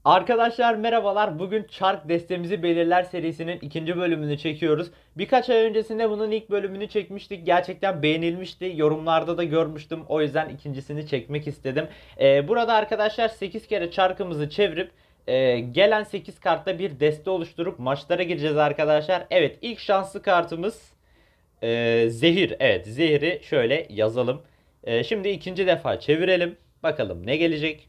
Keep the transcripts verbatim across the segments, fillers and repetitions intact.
Arkadaşlar merhabalar. Bugün Çark Destemizi Belirler serisinin ikinci bölümünü çekiyoruz. Birkaç ay öncesinde bunun ilk bölümünü çekmiştik. Gerçekten beğenilmişti. Yorumlarda da görmüştüm. O yüzden ikincisini çekmek istedim. Ee, burada arkadaşlar sekiz kere çarkımızı çevirip e, gelen sekiz kartla bir deste oluşturup maçlara gireceğiz arkadaşlar. Evet, ilk şanslı kartımız e, Zehir. Evet, Zehir'i şöyle yazalım. E, şimdi ikinci defa çevirelim. Bakalım ne gelecek.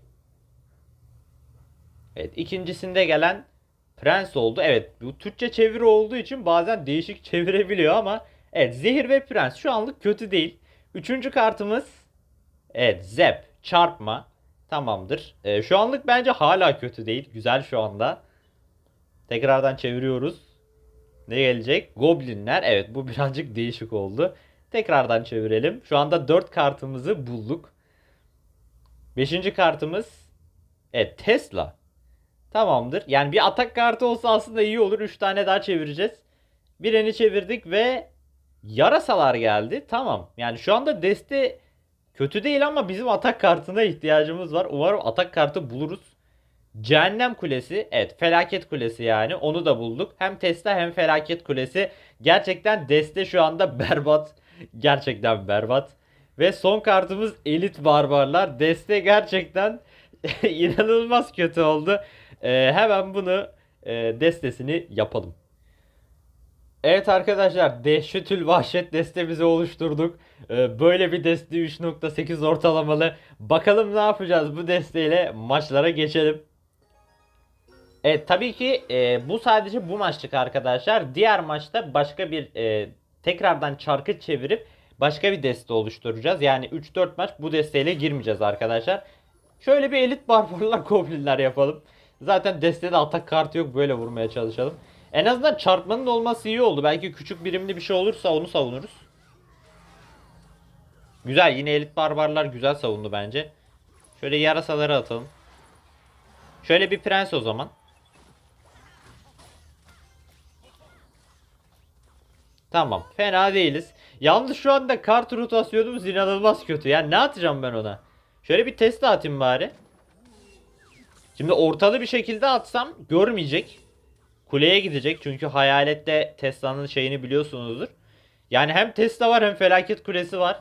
Evet, ikincisinde gelen Prens oldu. Evet, bu Türkçe çeviri olduğu için bazen değişik çevirebiliyor ama evet, Zehir ve Prens şu anlık kötü değil. Üçüncü kartımız evet, Zep çarpma. Tamamdır. Ee, şu anlık bence hala kötü değil. Güzel şu anda. Tekrardan çeviriyoruz. Ne gelecek? Goblinler. Evet, bu birazcık değişik oldu. Tekrardan çevirelim. Şu anda dört kartımızı bulduk. Beşinci kartımız evet, Tesla. Tamamdır. Yani bir atak kartı olsa aslında iyi olur. Üç tane daha çevireceğiz. Birini çevirdik ve yarasalar geldi. Tamam. Yani şu anda deste kötü değil ama bizim atak kartına ihtiyacımız var. Umarım atak kartı buluruz. Cehennem Kulesi. Evet, Felaket Kulesi yani. Onu da bulduk. Hem Tesla hem Felaket Kulesi. Gerçekten deste şu anda berbat. Gerçekten berbat. Ve son kartımız Elit Barbarlar. Deste gerçekten inanılmaz kötü oldu. Ee, hemen bunu e, destesini yapalım. Evet arkadaşlar, Dehşetül Vahşet destemizi oluşturduk. Ee, böyle bir deste üç nokta sekiz ortalamalı. Bakalım ne yapacağız bu desteyle, maçlara geçelim. Evet, tabii ki e, bu sadece bu maçlık arkadaşlar. Diğer maçta başka bir e, tekrardan çarkı çevirip başka bir deste oluşturacağız. Yani üç dört maç bu desteyle girmeyeceğiz arkadaşlar. Şöyle bir elit barbarlar goblinler yapalım. Zaten destede atak kartı yok, böyle vurmaya çalışalım. En azından çarpmanın olması iyi oldu. Belki küçük birimli bir şey olursa onu savunuruz. Güzel, yine elit barbarlar güzel savundu bence. Şöyle yarasaları atalım. Şöyle bir prens o zaman. Tamam, fena değiliz. Yalnız şu anda kart rotasyonumuz inanılmaz kötü. Yani ne atacağım ben ona? Şöyle bir test atayım bari. Şimdi ortalı bir şekilde atsam görmeyecek. Kuleye gidecek çünkü hayalette Tesla'nın şeyini biliyorsunuzdur. Yani hem Tesla var hem felaket kulesi var.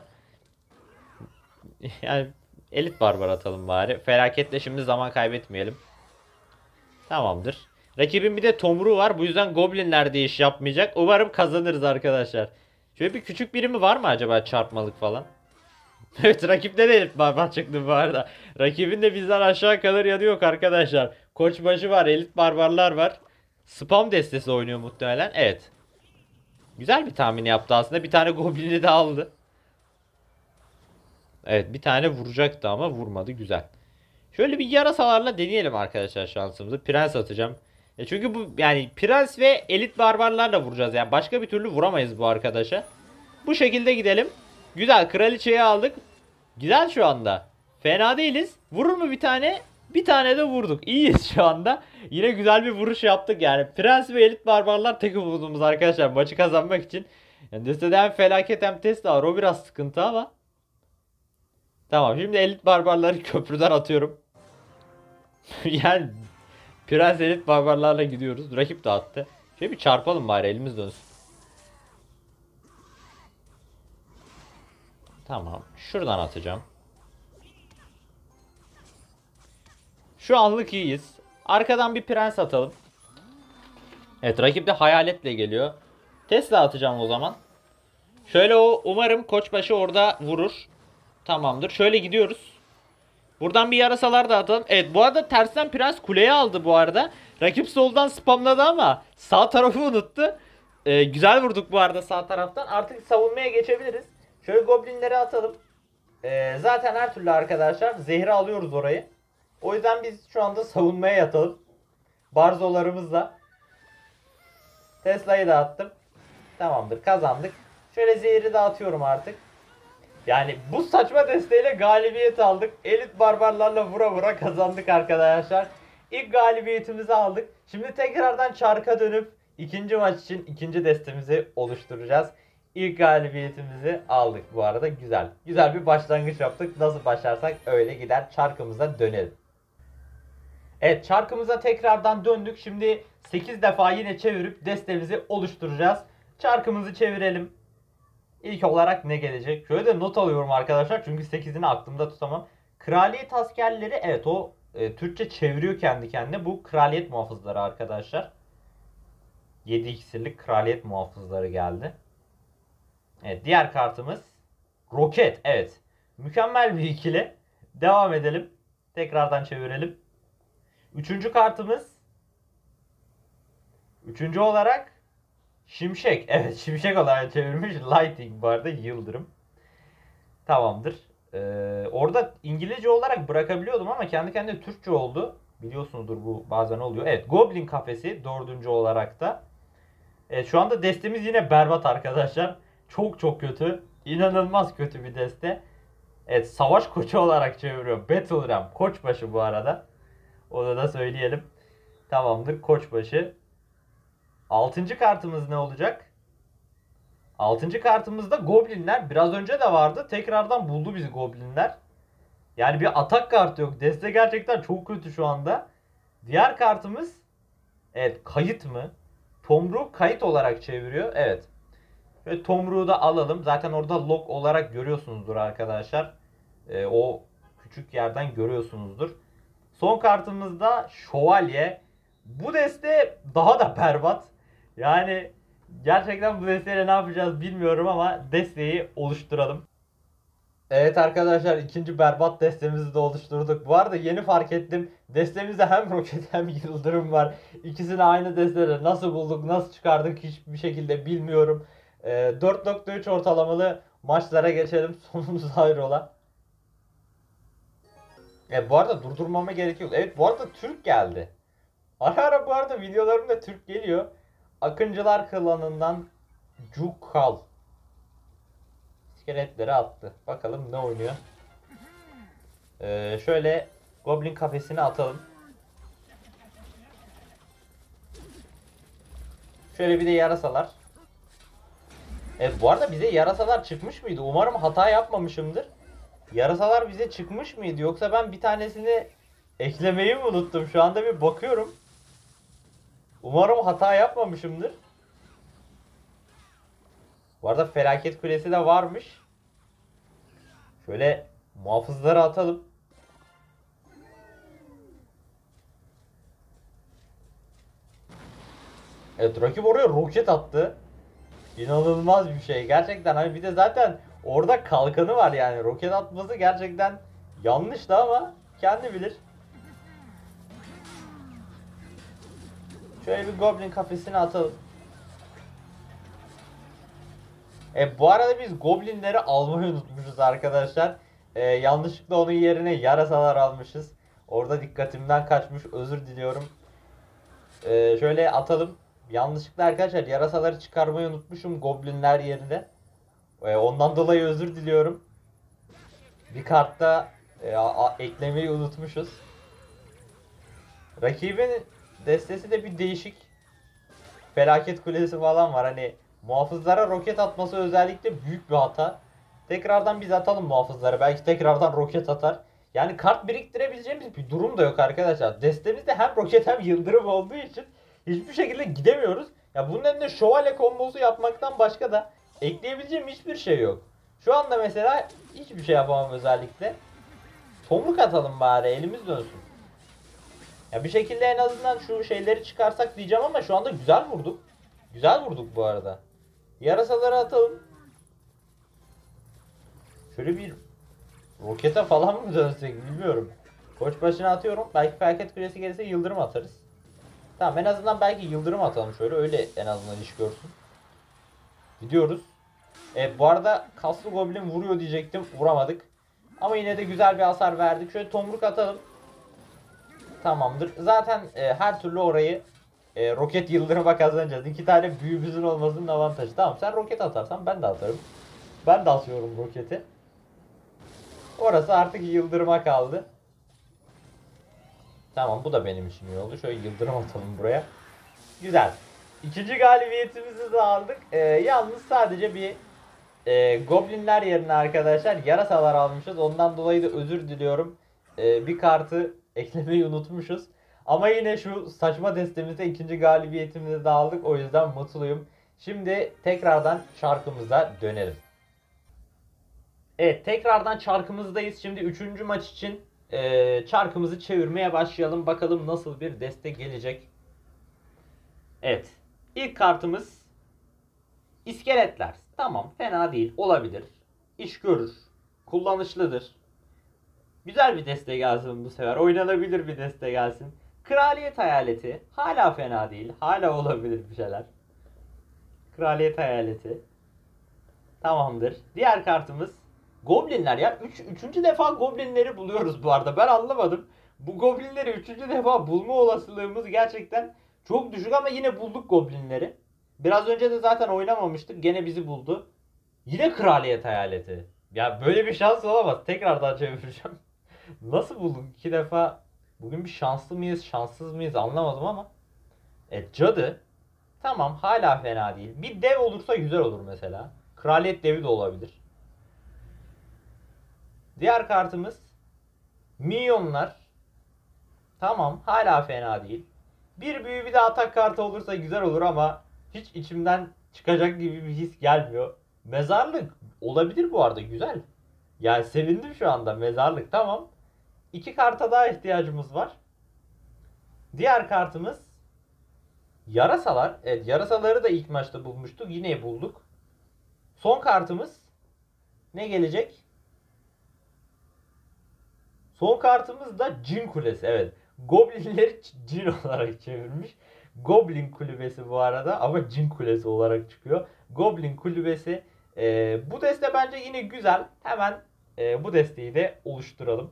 Yani elit barbar atalım bari. Felaketle şimdi zaman kaybetmeyelim. Tamamdır. Rakibin bir de tomruğu var. Bu yüzden goblinler de iş yapmayacak. Umarım kazanırız arkadaşlar. Şöyle bir küçük birimi var mı acaba, çarpmalık falan? Evet, rakipte de elit barbar çıktı bu arada. Rakibin de bizden aşağı kalır yanı yok arkadaşlar. Koçbaşı var, elit barbarlar var. Spam destesi oynuyor muhtemelen. Evet. Güzel bir tahmin yaptı aslında. Bir tane goblini de aldı. Evet, bir tane vuracaktı ama vurmadı. Güzel. Şöyle bir yarasalarla deneyelim arkadaşlar şansımızı. Prens atacağım. E çünkü bu yani prens ve elit barbarlarla vuracağız. Yani başka bir türlü vuramayız bu arkadaşa. Bu şekilde gidelim. Güzel, kraliçeyi aldık. Güzel şu anda. Fena değiliz. Vurur mu bir tane? Bir tane de vurduk. İyiyiz şu anda. Yine güzel bir vuruş yaptık yani. Prens ve elit barbarlar tek umudumuz arkadaşlar maçı kazanmak için. Yani destede hem felaket hem Tesla var. O biraz sıkıntı ama. Tamam, şimdi elit barbarları köprüden atıyorum. Yani prens elit barbarlarla gidiyoruz. Rakip de attı. Şöyle bir çarpalım bari, elimiz dönsün. Tamam. Şuradan atacağım. Şu anlık iyiyiz. Arkadan bir prens atalım. Evet, rakip de hayaletle geliyor. Tesla atacağım o zaman. Şöyle, o umarım koçbaşı orada vurur. Tamamdır. Şöyle gidiyoruz. Buradan bir yarasalar da atalım. Evet, bu arada tersten prens kuleye aldı bu arada. Rakip soldan spamladı ama sağ tarafı unuttu. Ee, güzel vurduk bu arada sağ taraftan. Artık savunmaya geçebiliriz. Şöyle goblinleri atalım. Ee, zaten her türlü arkadaşlar zehri alıyoruz orayı. O yüzden biz şu anda savunmaya yatalım. Barzolarımızla. Tesla'yı da attım. Tamamdır, kazandık. Şöyle zehri dağıtıyorum artık. Yani bu saçma desteğiyle galibiyet aldık. Elit barbarlarla vura vura kazandık arkadaşlar. İlk galibiyetimizi aldık. Şimdi tekrardan çarka dönüp ikinci maç için ikinci destemizi oluşturacağız. İlk galibiyetimizi aldık bu arada. Güzel. Güzel bir başlangıç yaptık. Nasıl başlarsak öyle gider. Çarkımıza dönelim. Evet, çarkımıza tekrardan döndük. Şimdi sekiz defa yine çevirip destemizi oluşturacağız. Çarkımızı çevirelim. İlk olarak ne gelecek? Şöyle de not alıyorum arkadaşlar. Çünkü sekizini aklımda tutamam. Kraliyet askerleri. Evet, o e, Türkçe çeviriyor kendi kendine. Bu kraliyet muhafızları arkadaşlar. yedi iksirlik kraliyet muhafızları geldi. Evet, diğer kartımız roket. Evet. Mükemmel bir ikili. Devam edelim. Tekrardan çevirelim. Üçüncü kartımız. Üçüncü olarak şimşek. Evet, şimşek olarak çevirmiş. Lightning bu arada, yıldırım. Tamamdır. Ee, orada İngilizce olarak bırakabiliyordum ama kendi kendine Türkçe oldu. Biliyorsunuzdur, bu bazen oluyor. Evet, Goblin kafesi dördüncü olarak da. Evet, şu anda destemiz yine berbat arkadaşlar. Çok çok kötü. İnanılmaz kötü bir deste. Evet, savaş koçu olarak çeviriyor. Battle Ram. Koçbaşı bu arada. Onu da söyleyelim. Tamamdır, koçbaşı. Altıncı kartımız ne olacak? Altıncı kartımızda Goblinler. Biraz önce de vardı. Tekrardan buldu bizi Goblinler. Yani bir atak kartı yok. Deste gerçekten çok kötü şu anda. Diğer kartımız, evet, kayıt mı? Tomruğu kayıt olarak çeviriyor. Evet. Ve Tomruğu da alalım. Zaten orada log olarak görüyorsunuzdur arkadaşlar. Ee, o küçük yerden görüyorsunuzdur. Son kartımızda şövalye. Bu deste daha da berbat. Yani gerçekten bu desteyle ne yapacağız bilmiyorum ama desteği oluşturalım. Evet arkadaşlar, ikinci berbat destemizi de oluşturduk. Bu arada yeni fark ettim. Destemizde hem roket hem yıldırım var. İkisini aynı destede nasıl bulduk, nasıl çıkardık hiçbir şekilde bilmiyorum. Ee, dört nokta üç ortalamalı maçlara geçelim. Sonumuz hayrola. E, bu arada durdurmama gerek yok. Evet, bu arada Türk geldi. Ara ara bu arada videolarımda Türk geliyor. Akıncılar klanından Cukal iskeletleri attı. Bakalım ne oynuyor. Ee, şöyle Goblin kafesini atalım. Şöyle bir de yarasalar. Evet, bu arada bize yarasalar çıkmış mıydı? Umarım hata yapmamışımdır. Yarasalar bize çıkmış mıydı? Yoksa ben bir tanesini eklemeyi mi unuttum? Şu anda bir bakıyorum. Umarım hata yapmamışımdır. Bu arada felaket kulesi de varmış. Şöyle muhafızları atalım. Evet, rakip oraya roket attı. İnanılmaz bir şey. Gerçekten hani bir de zaten orada kalkanı var yani. Roket atması gerçekten yanlıştı ama kendi bilir. Şöyle bir Goblin kafesine atalım. E, bu arada biz Goblinleri almayı unutmuşuz arkadaşlar. E, yanlışlıkla onun yerine yarasalar almışız. Orada dikkatimden kaçmış. Özür diliyorum. E, şöyle atalım. Yanlışlıkla arkadaşlar yarasaları çıkarmayı unutmuşum Goblinler yerine. E, ondan dolayı özür diliyorum. Bir kartta e, a, a, eklemeyi unutmuşuz. Rakibin destesi de bir değişik. Felaket kulesi falan var. Hani muhafızlara roket atması özellikle büyük bir hata. Tekrardan biz atalım muhafızlara. Belki tekrardan roket atar. Yani kart biriktirebileceğimiz bir durum da yok arkadaşlar. Destemizde hem roket hem yıldırım olduğu için hiçbir şekilde gidemiyoruz. Ya bunun önünde şövalye kombosu yapmaktan başka da ekleyebileceğim hiçbir şey yok. Şu anda mesela hiçbir şey yapamam özellikle. Tomruk atalım bari, elimiz dönsün. Ya bir şekilde en azından şu şeyleri çıkarsak diyeceğim ama şu anda güzel vurduk. Güzel vurduk bu arada. Yarasaları atalım. Şöyle bir rokete falan mı dönsek bilmiyorum. Koç başına atıyorum. Belki felaket kulesi gelirse yıldırım atarız. Tamam, en azından belki yıldırım atalım şöyle. Öyle en azından iş görsün. Gidiyoruz. Evet, bu arada kaslı goblin vuruyor diyecektim. Vuramadık. Ama yine de güzel bir hasar verdik. Şöyle tomruk atalım. Tamamdır. Zaten e, her türlü orayı e, roket yıldırıma kazanacağız. İki tane büyümüzün olmasının avantajı. Tamam, sen roket atarsan ben de atarım. Ben de atıyorum roketi. Orası artık yıldırıma kaldı. Tamam, bu da benim için iyi oldu. Şöyle yıldırım atalım buraya. Güzel. İkinci galibiyetimizi de aldık. Ee, yalnız sadece bir e, Goblinler yerine arkadaşlar yarasalar almışız. Ondan dolayı da özür diliyorum. Ee, bir kartı eklemeyi unutmuşuz. Ama yine şu saçma destemizde ikinci galibiyetimizi de aldık. O yüzden mutluyum. Şimdi tekrardan çarkımıza dönelim. Evet, tekrardan çarkımızdayız. Şimdi üçüncü maç için e, çarkımızı çevirmeye başlayalım. Bakalım nasıl bir deste gelecek. Evet. İlk kartımız iskeletler. Tamam, fena değil. Olabilir. İş görür. Kullanışlıdır. Güzel bir deste gelsin bu sefer. Oynanabilir bir deste gelsin. Kraliyet hayaleti. Hala fena değil. Hala olabilir bir şeyler. Kraliyet hayaleti. Tamamdır. Diğer kartımız Goblinler ya. Üç, üçüncü defa Goblinleri buluyoruz bu arada. Ben anlamadım. Bu Goblinleri üçüncü defa bulma olasılığımız gerçekten çok düşük ama yine bulduk Goblinleri. Biraz önce de zaten oynamamıştık. Gene bizi buldu. Yine Kraliyet hayaleti. Ya böyle bir şans olamaz. Tekrardan çevireceğim. Nasıl bulduk? İki defa. Bugün bir şanslı mıyız, şanssız mıyız anlamadım ama. Evet, cadı. Tamam, hala fena değil. Bir dev olursa güzel olur mesela. Kraliyet devi de olabilir. Diğer kartımız minyonlar. Tamam, hala fena değil. Bir büyü bir de atak kartı olursa güzel olur ama hiç içimden çıkacak gibi bir his gelmiyor. Mezarlık olabilir bu arada, güzel. Yani sevindim şu anda, mezarlık tamam. İki karta daha ihtiyacımız var. Diğer kartımız yarasalar. Evet, yarasaları da ilk maçta bulmuştuk. Yine bulduk. Son kartımız ne gelecek? Son kartımız da Cin Kulesi. Evet. Goblinleri cin olarak çevirmiş. Goblin kulübesi bu arada ama Cin Kulesi olarak çıkıyor. Goblin kulübesi. Ee, bu deste bence yine güzel. Hemen e, bu desteği de oluşturalım.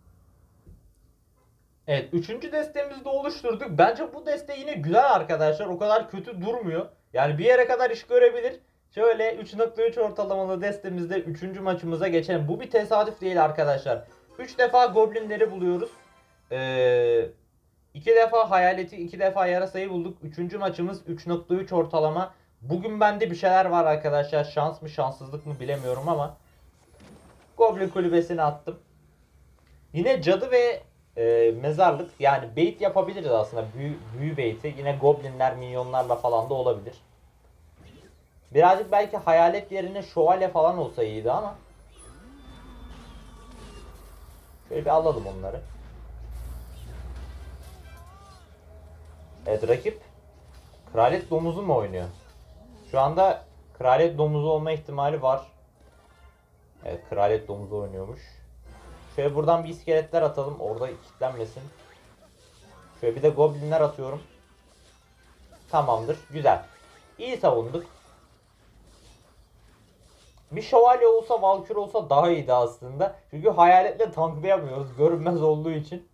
Evet, üçüncü destemizi de oluşturduk. Bence bu deste yine güzel arkadaşlar. O kadar kötü durmuyor. Yani bir yere kadar iş görebilir. Şöyle üç nokta üç ortalamalı destemizde üçüncü maçımıza geçelim. Bu bir tesadüf değil arkadaşlar. üç defa goblinleri buluyoruz. Ee, iki defa hayaleti, iki defa yarasayı bulduk. üçüncü maçımız üç nokta üç ortalama. Bugün bende bir şeyler var arkadaşlar. Şans mı şanssızlık mı bilemiyorum ama Goblin kulübesini attım. Yine cadı ve e, mezarlık, yani bait yapabiliriz aslında, büyü, büyü bait'i. Yine goblinler, minyonlarla falan da olabilir. Birazcık belki hayalet yerine şövalye falan olsa iyiydi ama. Şöyle bir alalım onları. Evet, rakip kraliyet domuzu mu oynuyor? Şu anda kraliyet domuzu olma ihtimali var. Evet, kraliyet domuzu oynuyormuş. Şöyle buradan bir iskeletler atalım. Orada kilitlenmesin. Şöyle bir de goblinler atıyorum. Tamamdır. Güzel. İyi savunduk. Bir şövalye olsa, valkür olsa daha iyiydi aslında. Çünkü hayaletle tanklayamıyoruz. Görünmez olduğu için.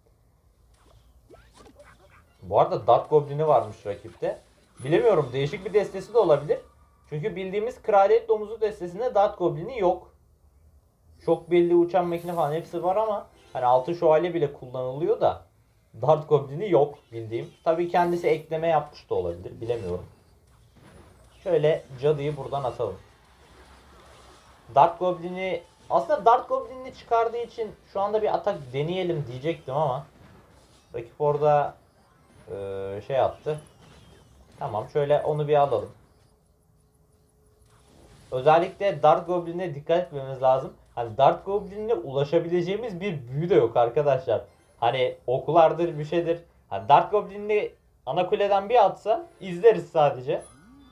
Bu arada Dark Goblin'i varmış rakipte. Bilemiyorum. Değişik bir destesi de olabilir. Çünkü bildiğimiz Kraliyet Domuzu destesinde Dark Goblin'i yok. Çok belli uçan makine falan hepsi var ama hani altın şövalye bile kullanılıyor da Dark Goblin'i yok bildiğim. Tabii kendisi ekleme yapmış da olabilir. Bilemiyorum. Şöyle cadıyı buradan atalım. Dark Goblin'i, aslında Dark Goblin'i çıkardığı için şu anda bir atak deneyelim diyecektim ama rakip orada e, şey yaptı. Tamam, şöyle onu bir alalım. Özellikle Dark Goblin'e dikkat etmemiz lazım. Hani Dark Goblin'e ulaşabileceğimiz bir büyü de yok arkadaşlar. Hani okulardır bir şeydir. Hani Dark Goblin'i ana kuleden bir atsa izleriz sadece.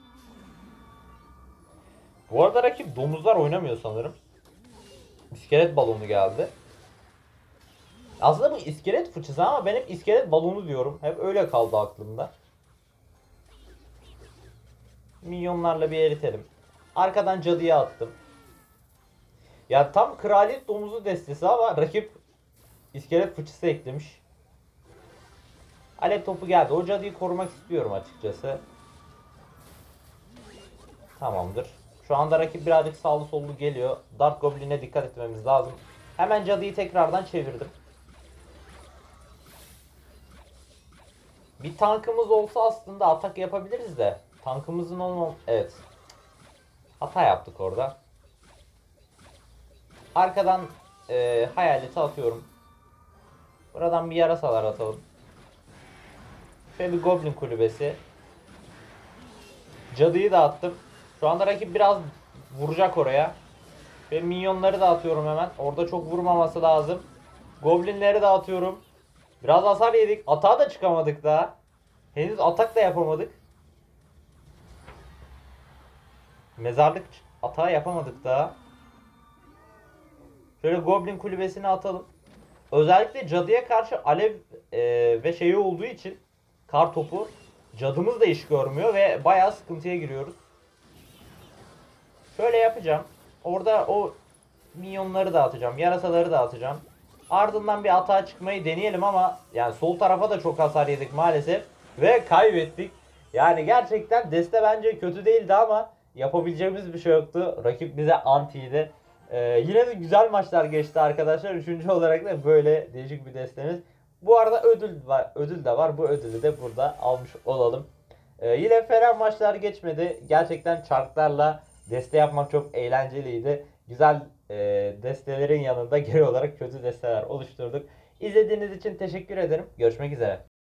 Bu arada rakip domuzlar oynamıyor sanırım. İskelet balonu geldi. Aslında bu iskelet fıçısı ama ben hep iskelet balonu diyorum. Hep öyle kaldı aklımda. Minyonlarla bir eritelim. Arkadan cadıya attım. Ya tam kraliyet domuzu destesi ama rakip iskelet fıçısı eklemiş. Alev topu geldi. O cadıyı korumak istiyorum açıkçası. Tamamdır. Şu anda rakip birazcık sağlı sollu geliyor. Dark Goblin'e dikkat etmemiz lazım. Hemen cadıyı tekrardan çevirdim. Bir tankımız olsa aslında atak yapabiliriz de. Tankımızın olmam... Evet. Hata yaptık orada. Arkadan e, hayaleti atıyorum. Buradan bir yarasalar atalım. Şöyle bir Goblin kulübesi. Cadıyı da attım. Şu anda rakip biraz vuracak oraya. Ve minyonları da atıyorum hemen. Orada çok vurmaması lazım. Goblinleri de atıyorum. Biraz hasar yedik. Atağa da çıkamadık daha. Henüz atak da yapamadık. Mezarlık atağı yapamadık daha. Şöyle Goblin kulübesini atalım. Özellikle cadıya karşı alev e, ve şeyi olduğu için kar topu cadımız da iş görmüyor ve bayağı sıkıntıya giriyoruz. Şöyle yapacağım. Orada o minyonları da atacağım. Yarasaları da atacağım. Ardından bir atağa çıkmayı deneyelim ama yani sol tarafa da çok hasar yedik maalesef. Ve kaybettik. Yani gerçekten deste bence kötü değildi ama yapabileceğimiz bir şey yoktu. Rakip bize antiydi. Ee, yine de güzel maçlar geçti arkadaşlar. Üçüncü olarak da böyle değişik bir destemiz. Bu arada ödül var, ödül de var. Bu ödülü de burada almış olalım. Ee, yine fena maçlar geçmedi. Gerçekten çarklarla deste yapmak çok eğlenceliydi. Güzel e, destelerin yanında geri olarak kötü desteler oluşturduk. İzlediğiniz için teşekkür ederim. Görüşmek üzere.